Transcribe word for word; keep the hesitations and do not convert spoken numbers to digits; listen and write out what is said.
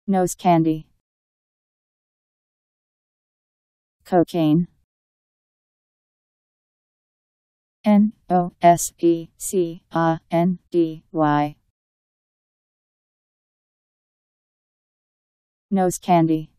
Nose candy. Cocaine. N O S E C A N D Y. Nose candy.